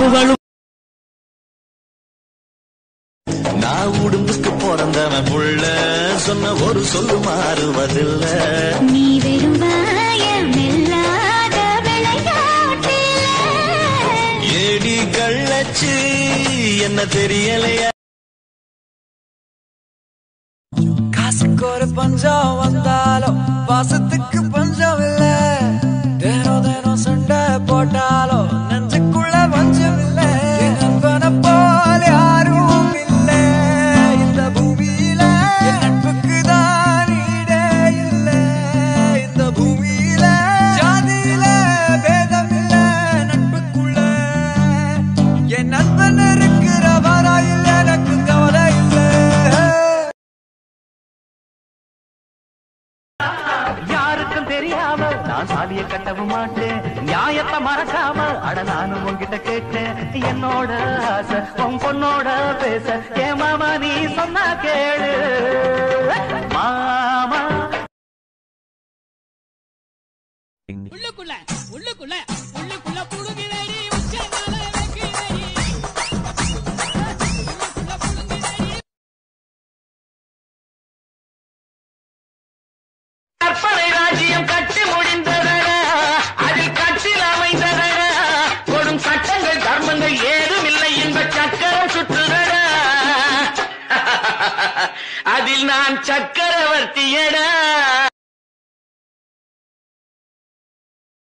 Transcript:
புகழும். நான் உடும்புக்கு பிறந்தவன் புள்ள, சொன்ன ஒரு சொல்லு மாறுவதில்ல. நீ வெறும்பாயமில்லாத விளையாட்டில ஏடி கள்ளச்சி என்ன தெரியலையா? காசுக்கு ஒரு பஞ்சம் வந்தாலும் பாசத்துக்கு பஞ்சம் இல்ல. தினம் தினம் சண்டை போட்டாலும் நெஞ்சுக்குள்ள பஞ்சம் இல்ல. நண்பனை போல யாரும் இல்ல இந்த பூமியில. என் நட்புக்கு தான் ஈடே இல்ல இந்த பூமியில. ஜாதியில பேதம் இல்ல நட்புக்குள்ள. என் நண்பன் இருக்கிற வரையில் எனக்கு கவலை இல்ல. யாருக்கும் தெரியாம நான் சாதிய கட்டவும் மாட்டேன். நியாயத்தை மறக்காம அட நானும் உன்கிட்ட கேட்டேன். என்னோட ஆசை உன் பொண்ணோட பேச ஏ மாமா நீ சொன்னா கேளு மாமா. உள்ளுக்குள்ள உள்ளுக்குள்ள உள்ளுக்குள்ள புடுங்கிறடி உச்சனால வைக்கிறடி. உள்ளுக்குள்ள புடுங்கிறடி. கற்பனை ராஜ்யம் கட்டி முடிந்ததடா, அதில் கட்டில் அமைந்ததடா. கொடும் சட்டங்கள் தர்மங்கள் ஏதும் இல்லை என்ப சக்கரம் சுற்றுதடா. அதில் நான் சக்கரவர்த்தியடா.